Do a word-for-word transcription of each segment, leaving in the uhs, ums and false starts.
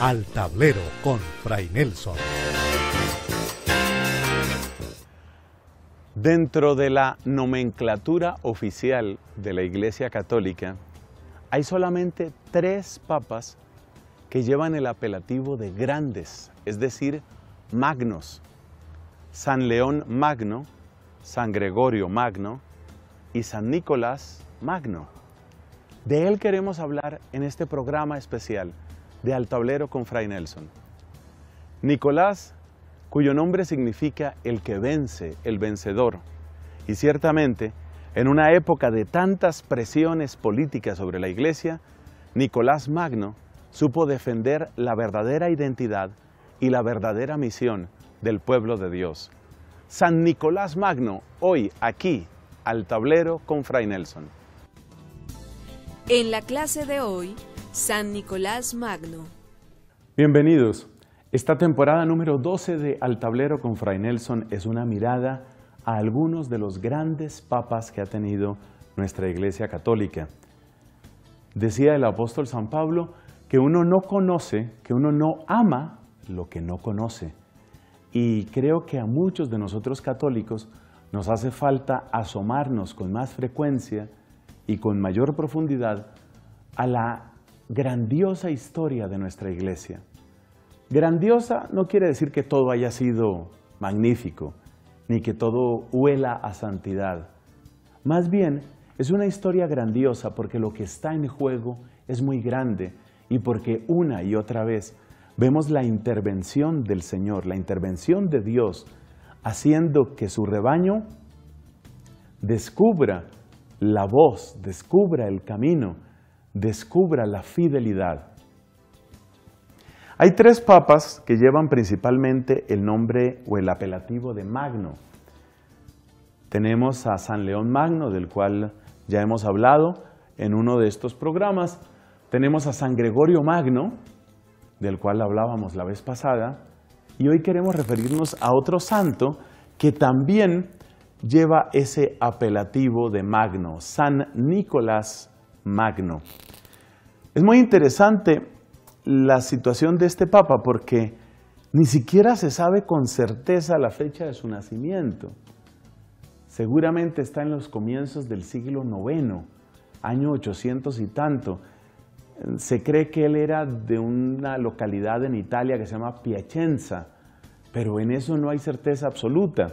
Al Tablero con Fray Nelson. Dentro de la nomenclatura oficial de la Iglesia Católica, hay solamente tres papas que llevan el apelativo de grandes, es decir, magnos: San León Magno, San Gregorio Magno y San Nicolás Magno. De él queremos hablar en este programa especial de Al Tablero con Fray Nelson. Nicolás, cuyo nombre significa el que vence, el vencedor, y ciertamente, en una época de tantas presiones políticas sobre la Iglesia, Nicolás Magno supo defender la verdadera identidad y la verdadera misión del pueblo de Dios. San Nicolás Magno, hoy aquí, Al Tablero con Fray Nelson. En la clase de hoy, San Nicolás Magno. Bienvenidos. Esta temporada número doce de Al Tablero con Fray Nelson es una mirada a algunos de los grandes papas que ha tenido nuestra Iglesia Católica. Decía el apóstol San Pablo que uno no conoce, que uno no ama lo que no conoce. Y creo que a muchos de nosotros católicos nos hace falta asomarnos con más frecuencia y con mayor profundidad a la grandiosa historia de nuestra Iglesia. Grandiosa no quiere decir que todo haya sido magnífico, ni que todo huela a santidad. Más bien, es una historia grandiosa porque lo que está en juego es muy grande y porque una y otra vez vemos la intervención del Señor, la intervención de Dios, haciendo que su rebaño descubra la voz, descubra el camino, descubra la fidelidad. Hay tres papas que llevan principalmente el nombre o el apelativo de Magno. Tenemos a San León Magno, del cual ya hemos hablado en uno de estos programas. Tenemos a San Gregorio Magno, del cual hablábamos la vez pasada. Y hoy queremos referirnos a otro santo que también lleva ese apelativo de Magno, San Nicolás Magno. Es muy interesante la situación de este papa porque ni siquiera se sabe con certeza la fecha de su nacimiento. Seguramente está en los comienzos del siglo noveno, año ochocientos y tanto. Se cree que él era de una localidad en Italia que se llama Piacenza, pero en eso no hay certeza absoluta.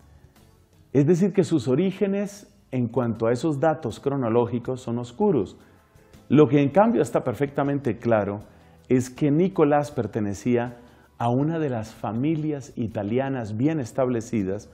Es decir, que sus orígenes en cuanto a esos datos cronológicos son oscuros. Lo que en cambio está perfectamente claro es que Nicolás pertenecía a una de las familias italianas bien establecidas.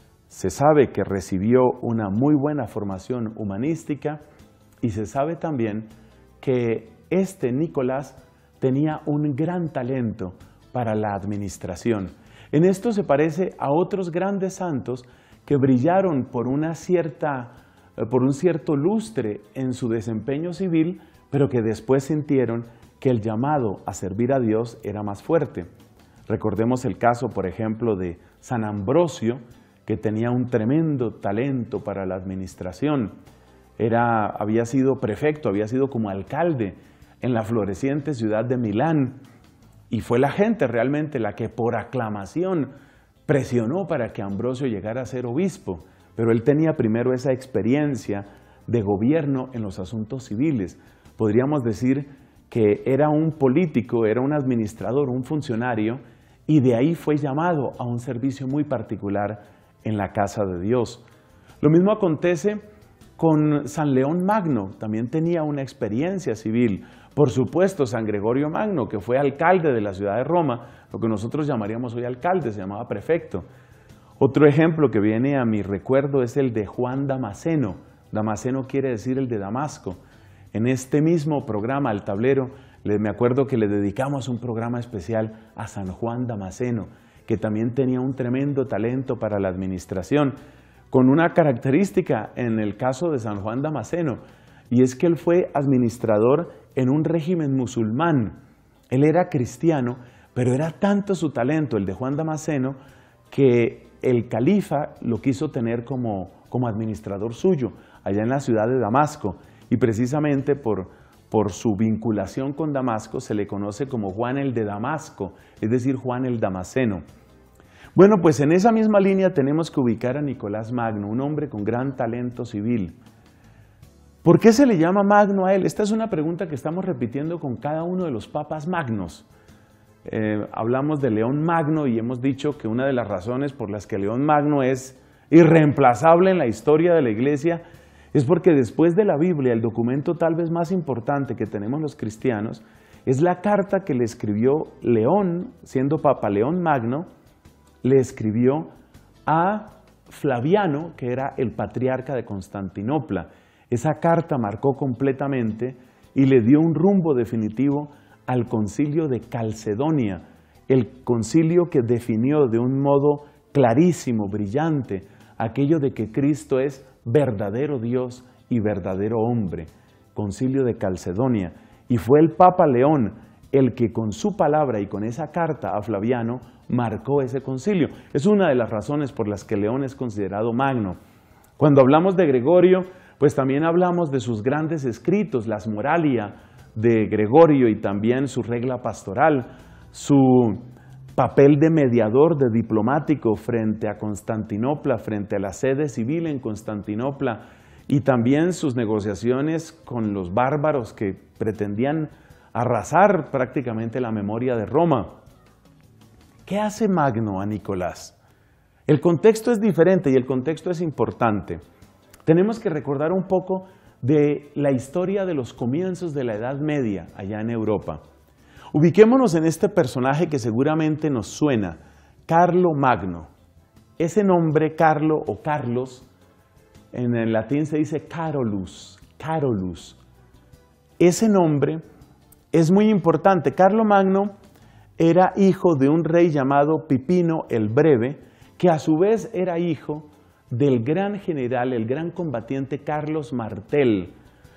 Se sabe que recibió una muy buena formación humanística y se sabe también que este Nicolás tenía un gran talento para la administración. En esto se parece a otros grandes santos que brillaron por, una cierta, por un cierto lustre en su desempeño civil, pero que después sintieron que el llamado a servir a Dios era más fuerte. Recordemos el caso, por ejemplo, de San Ambrosio, que tenía un tremendo talento para la administración. Era, había sido prefecto, había sido como alcalde en la floreciente ciudad de Milán, y fue la gente realmente la que por aclamación presionó para que Ambrosio llegara a ser obispo, pero él tenía primero esa experiencia de gobierno en los asuntos civiles. Podríamos decir que era un político, era un administrador, un funcionario, y de ahí fue llamado a un servicio muy particular en la casa de Dios. Lo mismo acontece con San León Magno, también tenía una experiencia civil. Por supuesto, San Gregorio Magno, que fue alcalde de la ciudad de Roma, lo que nosotros llamaríamos hoy alcalde, se llamaba prefecto. Otro ejemplo que viene a mi recuerdo es el de Juan Damasceno. Damasceno quiere decir el de Damasco. En este mismo programa, Al Tablero, me acuerdo que le dedicamos un programa especial a San Juan Damasceno, que también tenía un tremendo talento para la administración, con una característica en el caso de San Juan Damasceno, y es que él fue administrador en un régimen musulmán. Él era cristiano, pero era tanto su talento, el de Juan Damasceno, que el califa lo quiso tener como, como administrador suyo, allá en la ciudad de Damasco, y precisamente por, por su vinculación con Damasco, se le conoce como Juan el de Damasco, es decir, Juan el Damasceno. Bueno, pues en esa misma línea tenemos que ubicar a Nicolás Magno, un hombre con gran talento civil. ¿Por qué se le llama Magno a él? Esta es una pregunta que estamos repitiendo con cada uno de los papas magnos. Eh, hablamos de León Magno y hemos dicho que una de las razones por las que León Magno es irreemplazable en la historia de la Iglesia es porque después de la Biblia, el documento tal vez más importante que tenemos los cristianos es la carta que le escribió León, siendo Papa León Magno, le escribió a Flaviano, que era el patriarca de Constantinopla. Esa carta marcó completamente y le dio un rumbo definitivo al concilio de Calcedonia, el concilio que definió de un modo clarísimo, brillante, aquello de que Cristo es verdadero Dios y verdadero hombre, concilio de Calcedonia. Y fue el Papa León el que con su palabra y con esa carta a Flaviano marcó ese concilio. Es una de las razones por las que León es considerado magno. Cuando hablamos de Gregorio, pues también hablamos de sus grandes escritos, las Moralia de Gregorio y también su regla pastoral, su papel de mediador, de diplomático frente a Constantinopla, frente a la sede civil en Constantinopla y también sus negociaciones con los bárbaros que pretendían arrasar prácticamente la memoria de Roma. ¿Qué hace Magno a Nicolás? El contexto es diferente y el contexto es importante. Tenemos que recordar un poco de la historia de los comienzos de la Edad Media allá en Europa. Ubiquémonos en este personaje que seguramente nos suena, Carlo Magno. Ese nombre, Carlo o Carlos, en el latín se dice Carolus, Carolus. Ese nombre es muy importante. Carlo Magno era hijo de un rey llamado Pipino el Breve, que a su vez era hijo del gran general, el gran combatiente Carlos Martel.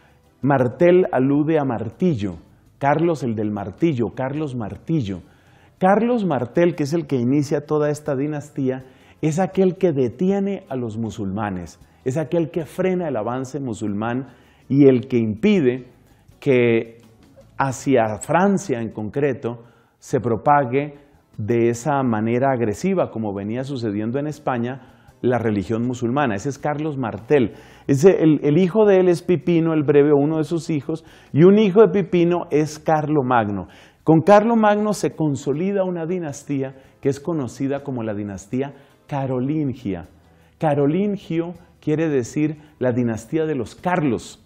Martel alude a martillo, Carlos el del martillo, Carlos Martillo. Carlos Martel, que es el que inicia toda esta dinastía, es aquel que detiene a los musulmanes, es aquel que frena el avance musulmán y el que impide que hacia Francia en concreto se propague de esa manera agresiva como venía sucediendo en España la religión musulmana. Ese es Carlos Martel. Ese, el, el hijo de él es Pipino el Breve, uno de sus hijos, y un hijo de Pipino es Carlo Magno. Con Carlo Magno se consolida una dinastía que es conocida como la dinastía carolingia. Carolingio quiere decir la dinastía de los Carlos,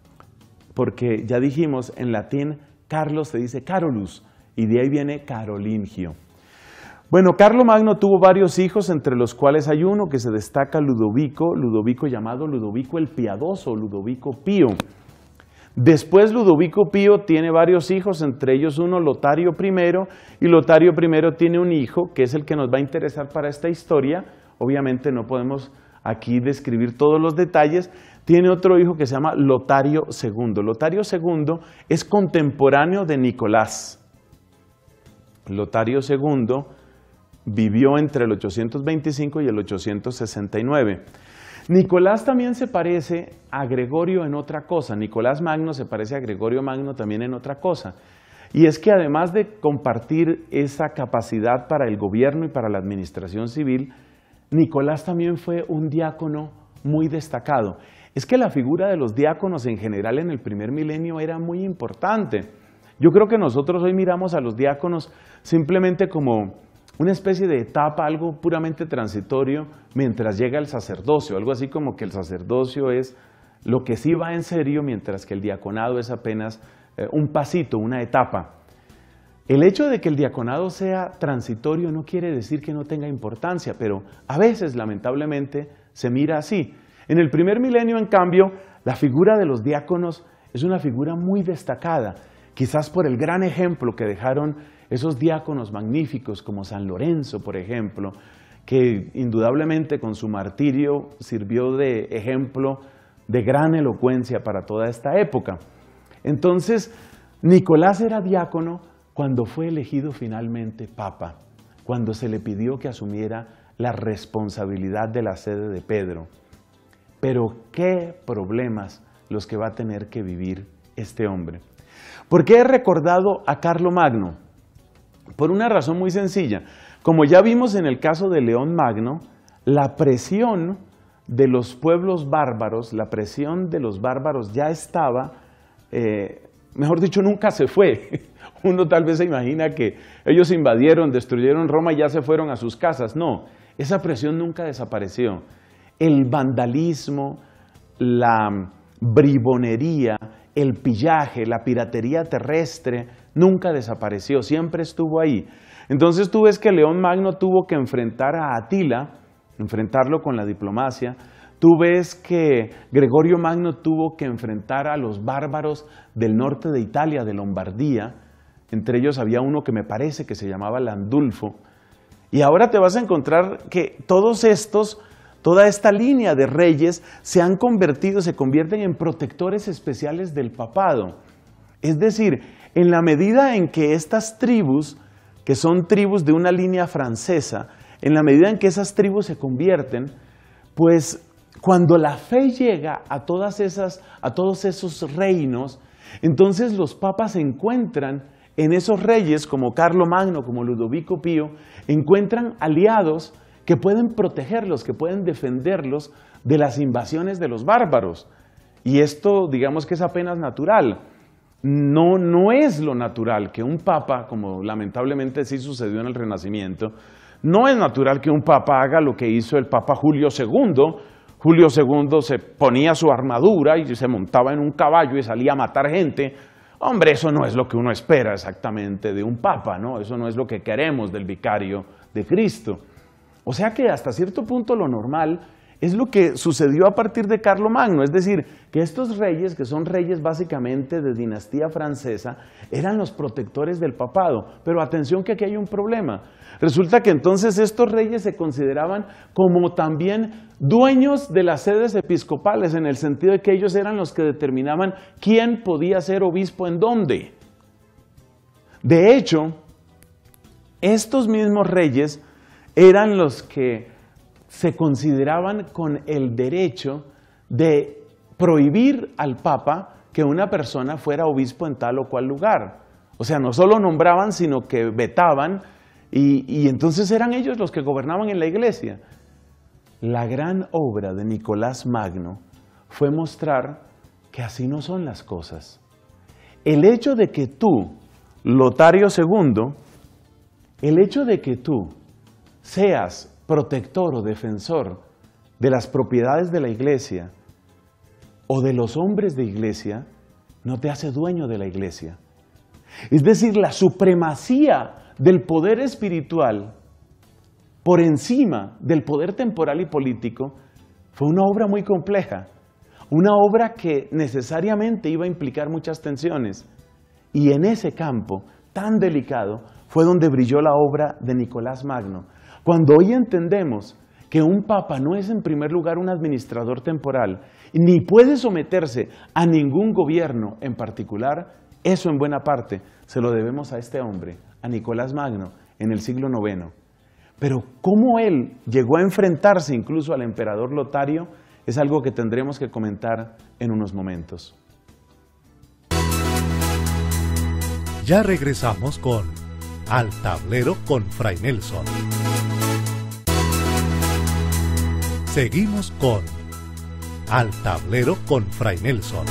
porque ya dijimos en latín Carlos se dice Carolus y de ahí viene carolingio. Bueno, Carlo Magno tuvo varios hijos, entre los cuales hay uno que se destaca, Ludovico, Ludovico llamado Ludovico el Piadoso, Ludovico Pío. Después Ludovico Pío tiene varios hijos, entre ellos uno Lotario primero, y Lotario primero tiene un hijo que es el que nos va a interesar para esta historia. Obviamente no podemos aquí describir todos los detalles. Tiene otro hijo que se llama Lotario segundo. Lotario segundo es contemporáneo de Nicolás. Lotario segundo vivió entre el ochocientos veinticinco y el ochocientos sesenta y nueve. Nicolás también se parece a Gregorio en otra cosa. Nicolás Magno se parece a Gregorio Magno también en otra cosa. Y es que además de compartir esa capacidad para el gobierno y para la administración civil, Nicolás también fue un diácono muy destacado. Es que la figura de los diáconos en general en el primer milenio era muy importante. Yo creo que nosotros hoy miramos a los diáconos simplemente como una especie de etapa, algo puramente transitorio mientras llega el sacerdocio, algo así como que el sacerdocio es lo que sí va en serio, mientras que el diaconado es apenas eh, un pasito, una etapa. El hecho de que el diaconado sea transitorio no quiere decir que no tenga importancia, pero a veces lamentablemente se mira así. En el primer milenio, en cambio, la figura de los diáconos es una figura muy destacada, quizás por el gran ejemplo que dejaron esos diáconos magníficos como San Lorenzo, por ejemplo, que indudablemente con su martirio sirvió de ejemplo de gran elocuencia para toda esta época. Entonces, Nicolás era diácono cuando fue elegido finalmente papa, cuando se le pidió que asumiera la responsabilidad de la sede de Pedro. Pero qué problemas los que va a tener que vivir este hombre. ¿Por qué he recordado a Carlomagno? Por una razón muy sencilla. Como ya vimos en el caso de León Magno, la presión de los pueblos bárbaros, la presión de los bárbaros ya estaba, eh, mejor dicho, nunca se fue. Uno tal vez se imagina que ellos invadieron, destruyeron Roma y ya se fueron a sus casas. No, esa presión nunca desapareció. El vandalismo, la bribonería, el pillaje, la piratería terrestre, nunca desapareció, siempre estuvo ahí. Entonces tú ves que León Magno tuvo que enfrentar a Atila, enfrentarlo con la diplomacia. Tú ves que Gregorio Magno tuvo que enfrentar a los bárbaros del norte de Italia, de Lombardía. Entre ellos había uno que me parece que se llamaba Landulfo. Y ahora te vas a encontrar que todos estos, toda esta línea de reyes se han convertido, se convierten en protectores especiales del papado. Es decir, en la medida en que estas tribus, que son tribus de una línea francesa, en la medida en que esas tribus se convierten, pues cuando la fe llega a, todas esas, a todos esos reinos, entonces los papas se encuentran en esos reyes como Carlomagno, como Ludovico Pío, encuentran aliados que pueden protegerlos, que pueden defenderlos de las invasiones de los bárbaros. Y esto, digamos que es apenas natural. No, no es lo natural que un papa, como lamentablemente sí sucedió en el Renacimiento, no es natural que un papa haga lo que hizo el papa Julio segundo. Julio segundo se ponía su armadura y se montaba en un caballo y salía a matar gente. Hombre, eso no es lo que uno espera exactamente de un papa, ¿no? Eso no es lo que queremos del vicario de Cristo. O sea que hasta cierto punto lo normal es lo que sucedió a partir de Carlomagno, es decir, que estos reyes, que son reyes básicamente de dinastía francesa, eran los protectores del papado. Pero atención que aquí hay un problema. Resulta que entonces estos reyes se consideraban como también dueños de las sedes episcopales, en el sentido de que ellos eran los que determinaban quién podía ser obispo en dónde. De hecho, estos mismos reyes eran los que se consideraban con el derecho de prohibir al papa que una persona fuera obispo en tal o cual lugar. O sea, no solo nombraban, sino que vetaban, y, y entonces eran ellos los que gobernaban en la iglesia. La gran obra de Nicolás Magno fue mostrar que así no son las cosas. El hecho de que tú, Lotario segundo, el hecho de que tú seas protector o defensor de las propiedades de la iglesia o de los hombres de iglesia, no te hace dueño de la iglesia. Es decir, la supremacía del poder espiritual por encima del poder temporal y político fue una obra muy compleja, una obra que necesariamente iba a implicar muchas tensiones. Y en ese campo tan delicado fue donde brilló la obra de Nicolás Magno. Cuando hoy entendemos que un papa no es en primer lugar un administrador temporal, ni puede someterse a ningún gobierno en particular, eso en buena parte se lo debemos a este hombre, a Nicolás Magno, en el siglo noveno. Pero cómo él llegó a enfrentarse incluso al emperador Lotario es algo que tendremos que comentar en unos momentos. Ya regresamos con Al Tablero con Fray Nelson. Seguimos con Al Tablero con Fray Nelson.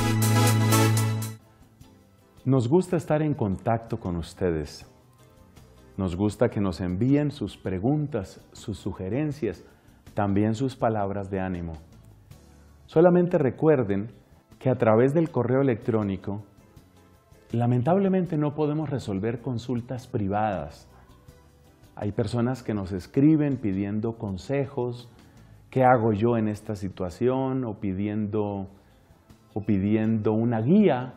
Nos gusta estar en contacto con ustedes. Nos gusta que nos envíen sus preguntas, sus sugerencias, también sus palabras de ánimo. Solamente recuerden que a través del correo electrónico, lamentablemente no podemos resolver consultas privadas. Hay personas que nos escriben pidiendo consejos, ¿qué hago yo en esta situación? O pidiendo, o pidiendo una guía.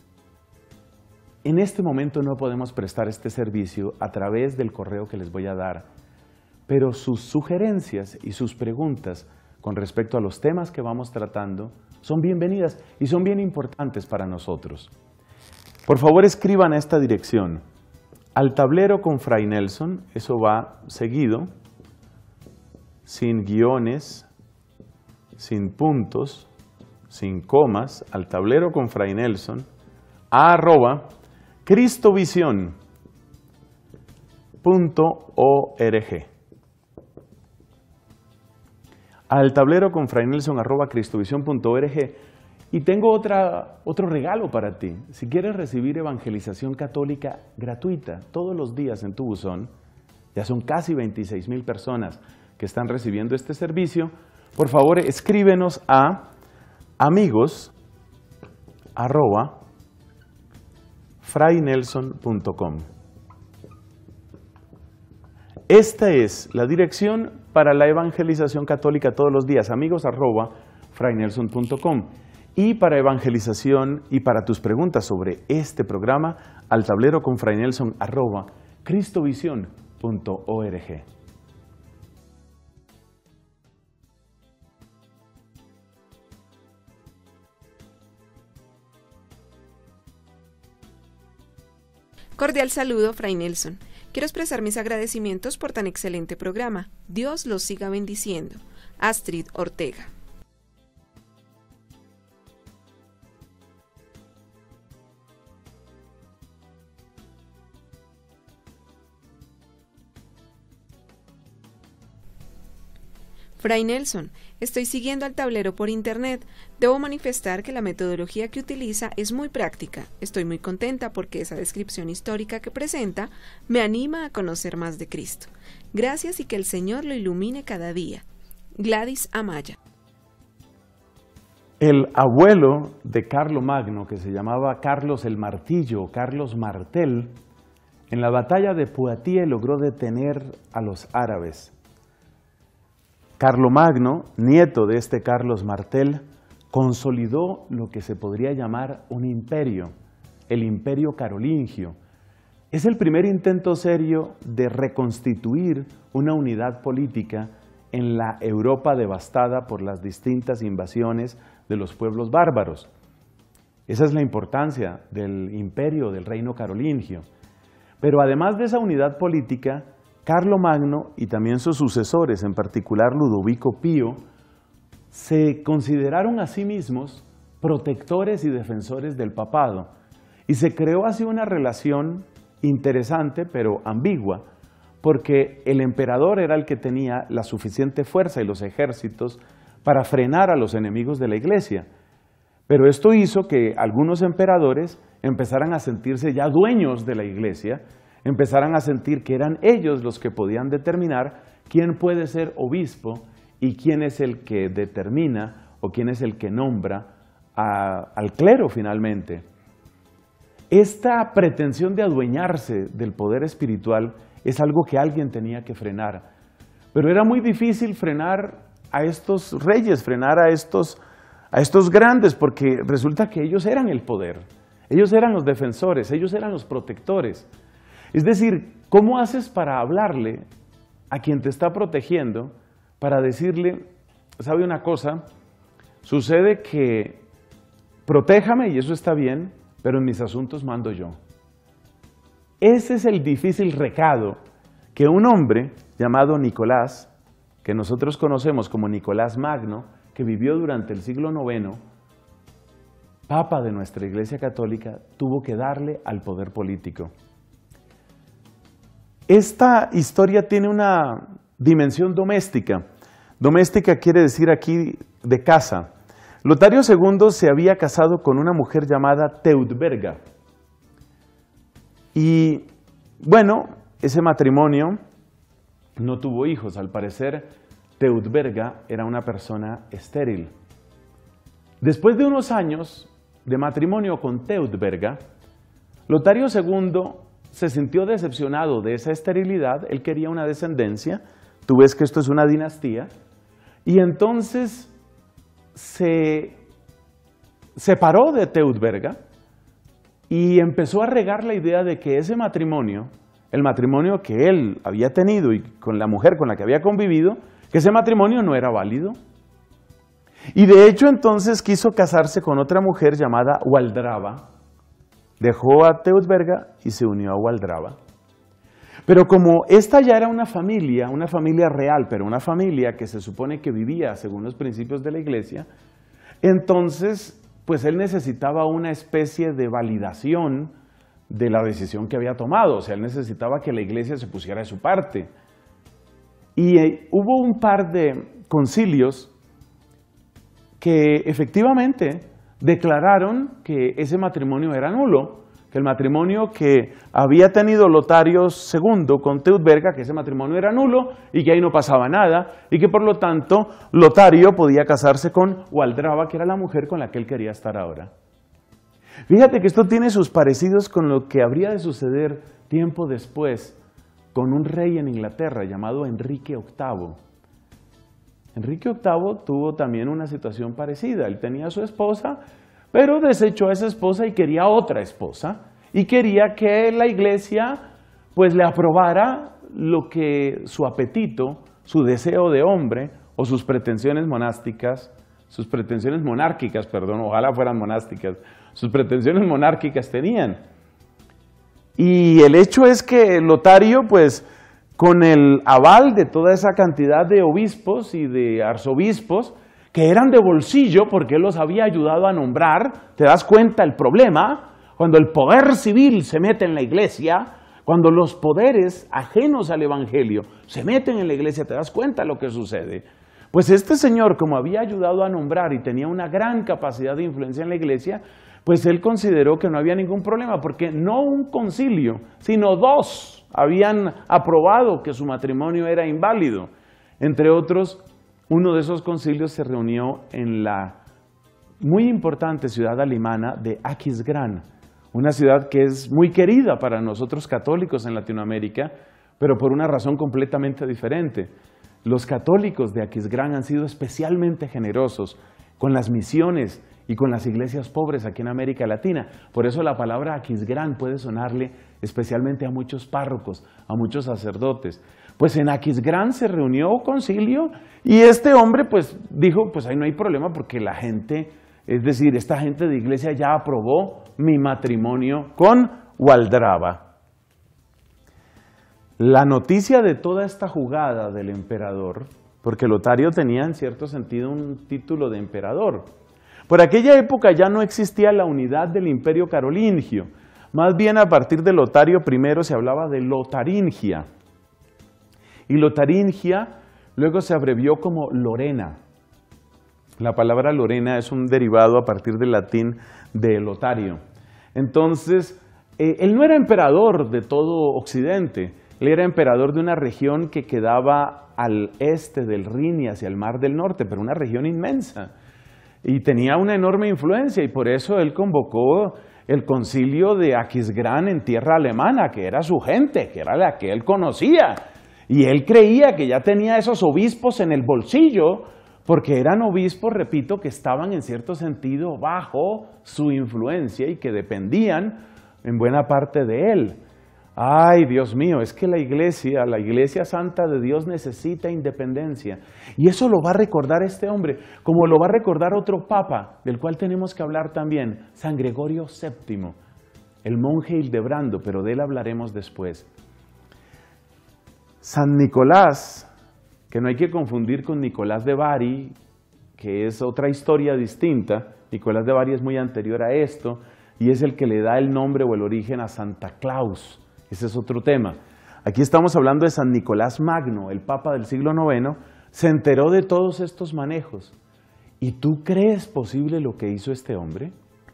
En este momento no podemos prestar este servicio a través del correo que les voy a dar, pero sus sugerencias y sus preguntas con respecto a los temas que vamos tratando son bienvenidas y son bien importantes para nosotros. Por favor, escriban a esta dirección, Al Tablero con Fray Nelson, eso va seguido, sin guiones, sin puntos, sin comas, Al Tablero con Fray Nelson, arroba cristovisión punto org. Al tablero con Fray Nelson arroba cristovisión punto org. Y tengo otra, otro regalo para ti. Si quieres recibir evangelización católica gratuita todos los días en tu buzón, ya son casi veintiséis mil personas que están recibiendo este servicio, por favor escríbenos a amigos arroba fraynelson punto com. Esta es la dirección para la evangelización católica todos los días, amigos arroba fraynelson punto com. Y para evangelización y para tus preguntas sobre este programa, al tablero con Fray Nelson arroba cristovisión punto org. Cordial saludo, Fray Nelson. Quiero expresar mis agradecimientos por tan excelente programa. Dios los siga bendiciendo. Astrid Ortega. Fray Nelson, estoy siguiendo al tablero por internet. Debo manifestar que la metodología que utiliza es muy práctica. Estoy muy contenta porque esa descripción histórica que presenta me anima a conocer más de Cristo. Gracias y que el Señor lo ilumine cada día. Gladys Amaya. El abuelo de Carlomagno, que se llamaba Carlos el Martillo, Carlos Martel, en la batalla de Poitiers logró detener a los árabes. Carlomagno, nieto de este Carlos Martel, consolidó lo que se podría llamar un imperio, el Imperio Carolingio. Es el primer intento serio de reconstituir una unidad política en la Europa devastada por las distintas invasiones de los pueblos bárbaros. Esa es la importancia del imperio, del reino carolingio. Pero además de esa unidad política, Carlomagno y también sus sucesores, en particular Ludovico Pío, se consideraron a sí mismos protectores y defensores del papado. Y se creó así una relación interesante, pero ambigua, porque el emperador era el que tenía la suficiente fuerza y los ejércitos para frenar a los enemigos de la Iglesia. Pero esto hizo que algunos emperadores empezaran a sentirse ya dueños de la Iglesia, empezaran a sentir que eran ellos los que podían determinar quién puede ser obispo y quién es el que determina o quién es el que nombra a, al clero finalmente. Esta pretensión de adueñarse del poder espiritual es algo que alguien tenía que frenar, pero era muy difícil frenar a estos reyes, frenar a estos, a estos grandes, porque resulta que ellos eran el poder, ellos eran los defensores, ellos eran los protectores. Es decir, ¿cómo haces para hablarle a quien te está protegiendo, para decirle, sabe una cosa, sucede que protéjame y eso está bien, pero en mis asuntos mando yo? Ese es el difícil recado que un hombre llamado Nicolás, que nosotros conocemos como Nicolás Magno, que vivió durante el siglo noveno, papa de nuestra Iglesia Católica, tuvo que darle al poder político. Esta historia tiene una dimensión doméstica. Doméstica quiere decir aquí de casa. Lotario segundo se había casado con una mujer llamada Teudberga. Y bueno, ese matrimonio no tuvo hijos. Al parecer, Teudberga era una persona estéril. Después de unos años de matrimonio con Teudberga, Lotario segundo se sintió decepcionado de esa esterilidad. Él quería una descendencia. Tú ves que esto es una dinastía. Y entonces se separó de Teudberga y empezó a regar la idea de que ese matrimonio, el matrimonio que él había tenido y con la mujer con la que había convivido, que ese matrimonio no era válido. Y de hecho entonces quiso casarse con otra mujer llamada Waldrava. Dejó a Teudberga y se unió a Waldrava. Pero como esta ya era una familia, una familia real, pero una familia que se supone que vivía según los principios de la Iglesia, entonces pues él necesitaba una especie de validación de la decisión que había tomado, o sea, él necesitaba que la iglesia se pusiera de su parte. Y eh, hubo un par de concilios que efectivamente declararon que ese matrimonio era nulo, que el matrimonio que había tenido Lotario segundo con Teutberga, que ese matrimonio era nulo y que ahí no pasaba nada, y que por lo tanto Lotario podía casarse con Waldrava, que era la mujer con la que él quería estar ahora. Fíjate que esto tiene sus parecidos con lo que habría de suceder tiempo después con un rey en Inglaterra llamado Enrique octavo. Enrique octavo tuvo también una situación parecida. Él tenía a su esposa, pero desechó a esa esposa y quería otra esposa. Y quería que la iglesia pues le aprobara lo que su apetito, su deseo de hombre o sus pretensiones monásticas, sus pretensiones monárquicas, perdón, ojalá fueran monásticas, sus pretensiones monárquicas tenían. Y el hecho es que Lotario, pues, con el aval de toda esa cantidad de obispos y de arzobispos, que eran de bolsillo porque él los había ayudado a nombrar, ¿te das cuenta el problema? Cuando el poder civil se mete en la iglesia, cuando los poderes ajenos al evangelio se meten en la iglesia, ¿te das cuenta lo que sucede? Pues este señor, como había ayudado a nombrar y tenía una gran capacidad de influencia en la iglesia, pues él consideró que no había ningún problema, porque no un concilio, sino dos habían aprobado que su matrimonio era inválido. Entre otros, uno de esos concilios se reunió en la muy importante ciudad alemana de Aquisgrán, una ciudad que es muy querida para nosotros católicos en Latinoamérica, pero por una razón completamente diferente. Los católicos de Aquisgrán han sido especialmente generosos con las misiones y con las iglesias pobres aquí en América Latina. Por eso la palabra Aquisgrán puede sonarle especialmente a muchos párrocos, a muchos sacerdotes. Pues en Aquisgrán se reunió un concilio y este hombre pues dijo, pues ahí no hay problema porque la gente, es decir, esta gente de iglesia ya aprobó mi matrimonio con Waldrava. La noticia de toda esta jugada del emperador, porque Lotario tenía en cierto sentido un título de emperador. Por aquella época ya no existía la unidad del imperio carolingio, más bien a partir de Lotario primero se hablaba de Lotaringia. Y Lotaringia luego se abrevió como Lorena. La palabra Lorena es un derivado a partir del latín de Lotario. Entonces, eh, él no era emperador de todo Occidente, él era emperador de una región que quedaba al este del Rin y hacia el Mar del Norte, pero una región inmensa. Y tenía una enorme influencia y por eso él convocó el concilio de Aquisgrán en tierra alemana, que era su gente, que era la que él conocía. Y él creía que ya tenía esos obispos en el bolsillo, porque eran obispos, repito, que estaban en cierto sentido bajo su influencia y que dependían en buena parte de él. Ay, Dios mío, es que la iglesia, la iglesia santa de Dios necesita independencia. Y eso lo va a recordar este hombre, como lo va a recordar otro papa, del cual tenemos que hablar también, San Gregorio séptimo, el monje Hildebrando, pero de él hablaremos después. San Nicolás, que no hay que confundir con Nicolás de Bari, que es otra historia distinta. Nicolás de Bari es muy anterior a esto, y es el que le da el nombre o el origen a Santa Claus. Ese es otro tema. Aquí estamos hablando de San Nicolás Magno, el Papa del siglo noveno, se enteró de todos estos manejos. ¿Y tú crees posible lo que hizo este hombre?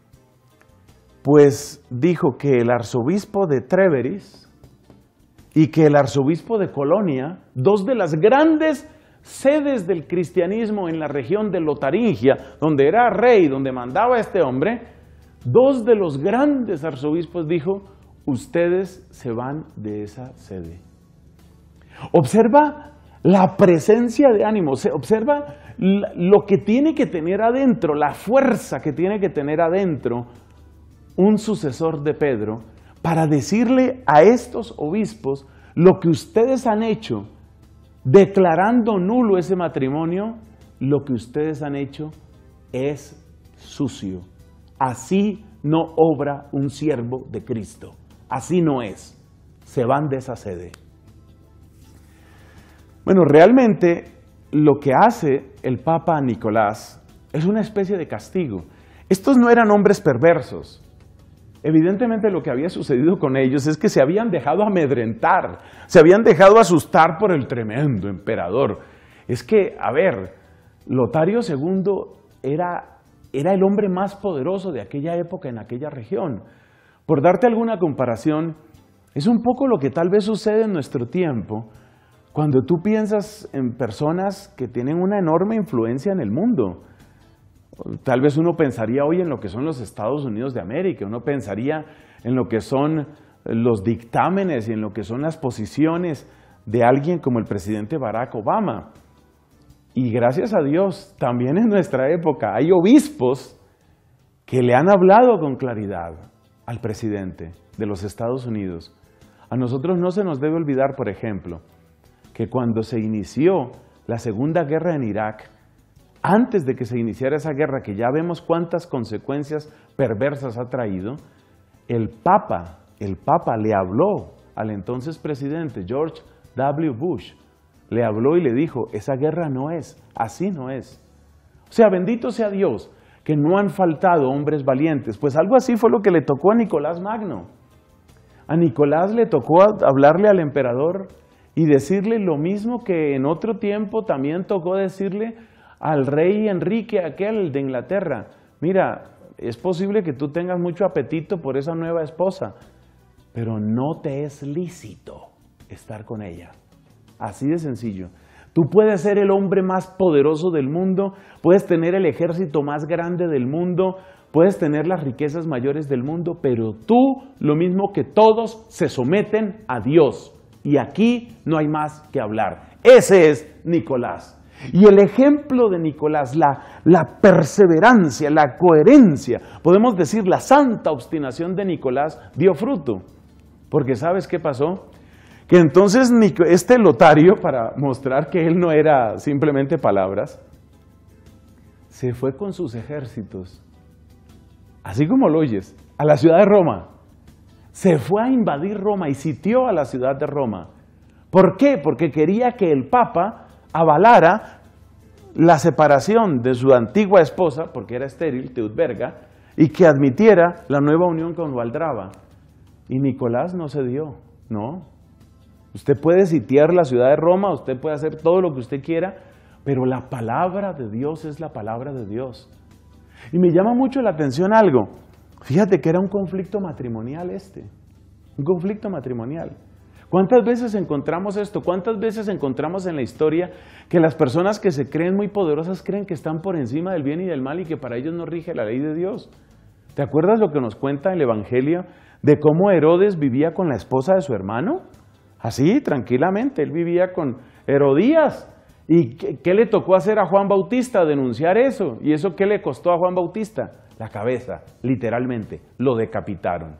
Pues dijo que el arzobispo de Treveris y que el arzobispo de Colonia, dos de las grandes sedes del cristianismo en la región de Lotaringia, donde era rey, donde mandaba este hombre, dos de los grandes arzobispos dijo, ustedes se van de esa sede. Observa la presencia de ánimo, observa lo que tiene que tener adentro, la fuerza que tiene que tener adentro un sucesor de Pedro para decirle a estos obispos lo que ustedes han hecho, declarando nulo ese matrimonio, lo que ustedes han hecho es sucio. Así no obra un siervo de Cristo. Así no es, se van de esa sede. Bueno, realmente lo que hace el Papa Nicolás es una especie de castigo. Estos no eran hombres perversos. Evidentemente lo que había sucedido con ellos es que se habían dejado amedrentar, se habían dejado asustar por el tremendo emperador. Es que, a ver, Lotario segundo era, era el hombre más poderoso de aquella época en aquella región. Por darte alguna comparación, es un poco lo que tal vez sucede en nuestro tiempo cuando tú piensas en personas que tienen una enorme influencia en el mundo. Tal vez uno pensaría hoy en lo que son los Estados Unidos de América, uno pensaría en lo que son los dictámenes y en lo que son las posiciones de alguien como el presidente Barack Obama. Y gracias a Dios, también en nuestra época hay obispos que le han hablado con claridad al presidente de los Estados Unidos. A nosotros no se nos debe olvidar, por ejemplo, que cuando se inició la Segunda Guerra en Irak, antes de que se iniciara esa guerra, que ya vemos cuántas consecuencias perversas ha traído, el Papa, el Papa le habló al entonces presidente George W. Bush, le habló y le dijo, esa guerra no es, así no es. O sea, bendito sea Dios, que no han faltado hombres valientes. Pues algo así fue lo que le tocó a Nicolás Magno. A Nicolás le tocó hablarle al emperador y decirle lo mismo que en otro tiempo también tocó decirle al rey Enrique, aquel de Inglaterra. Mira, es posible que tú tengas mucho apetito por esa nueva esposa, pero no te es lícito estar con ella. Así de sencillo. Tú puedes ser el hombre más poderoso del mundo, puedes tener el ejército más grande del mundo, puedes tener las riquezas mayores del mundo, pero tú, lo mismo que todos, se someten a Dios. Y aquí no hay más que hablar. Ese es Nicolás. Y el ejemplo de Nicolás, la, la perseverancia, la coherencia, podemos decir la santa obstinación de Nicolás dio fruto. Porque ¿sabes qué pasó? Que entonces este Lotario, para mostrar que él no era simplemente palabras, se fue con sus ejércitos, así como lo oyes, a la ciudad de Roma. Se fue a invadir Roma y sitió a la ciudad de Roma. ¿Por qué? Porque quería que el Papa avalara la separación de su antigua esposa, porque era estéril, Teutberga, y que admitiera la nueva unión con Valdrava. Y Nicolás no se dio, no. Usted puede sitiar la ciudad de Roma, usted puede hacer todo lo que usted quiera, pero la palabra de Dios es la palabra de Dios. Y me llama mucho la atención algo. Fíjate que era un conflicto matrimonial este, un conflicto matrimonial. ¿Cuántas veces encontramos esto? ¿Cuántas veces encontramos en la historia que las personas que se creen muy poderosas creen que están por encima del bien y del mal y que para ellos no rige la ley de Dios? ¿Te acuerdas lo que nos cuenta el Evangelio de cómo Herodes vivía con la esposa de su hermano? Así, tranquilamente, él vivía con Herodías. ¿Y qué, qué le tocó hacer a Juan Bautista? Denunciar eso. ¿Y eso qué le costó a Juan Bautista? La cabeza, literalmente, lo decapitaron.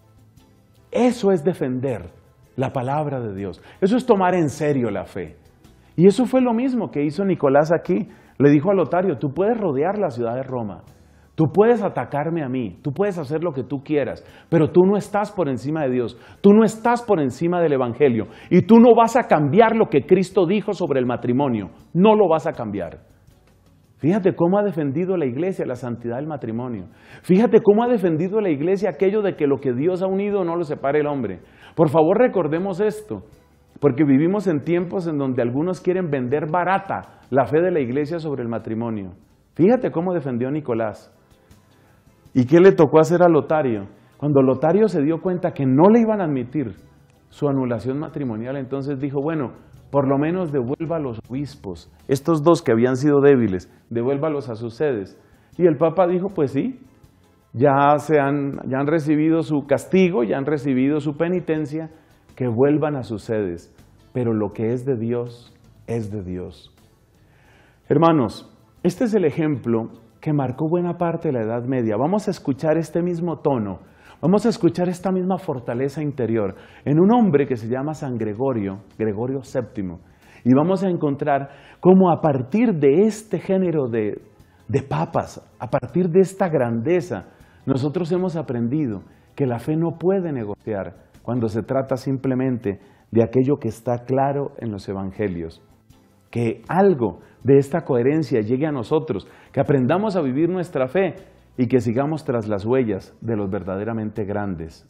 Eso es defender la palabra de Dios. Eso es tomar en serio la fe. Y eso fue lo mismo que hizo Nicolás aquí. Le dijo a Lotario, tú puedes rodear la ciudad de Roma, tú puedes atacarme a mí, tú puedes hacer lo que tú quieras, pero tú no estás por encima de Dios, tú no estás por encima del Evangelio, y tú no vas a cambiar lo que Cristo dijo sobre el matrimonio, no lo vas a cambiar. Fíjate cómo ha defendido la iglesia la santidad del matrimonio. Fíjate cómo ha defendido la iglesia aquello de que lo que Dios ha unido no lo separe el hombre. Por favor, recordemos esto, porque vivimos en tiempos en donde algunos quieren vender barata la fe de la iglesia sobre el matrimonio. Fíjate cómo defendió Nicolás. ¿Y qué le tocó hacer a Lotario? Cuando Lotario se dio cuenta que no le iban a admitir su anulación matrimonial, entonces dijo, bueno, por lo menos devuelva a los obispos, estos dos que habían sido débiles, devuélvalos a sus sedes. Y el Papa dijo, pues sí, ya, se han, ya han recibido su castigo, ya han recibido su penitencia, que vuelvan a sus sedes. Pero lo que es de Dios, es de Dios. Hermanos, este es el ejemplo que marcó buena parte de la Edad Media. Vamos a escuchar este mismo tono, vamos a escuchar esta misma fortaleza interior en un hombre que se llama San Gregorio, Gregorio séptimo. Y vamos a encontrar cómo a partir de este género de, de papas, a partir de esta grandeza, nosotros hemos aprendido que la fe no puede negociar cuando se trata simplemente de aquello que está claro en los evangelios. Que algo de esta coherencia llegue a nosotros, que aprendamos a vivir nuestra fe y que sigamos tras las huellas de los verdaderamente grandes.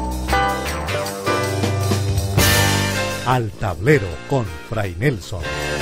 Al tablero con Fray Nelson.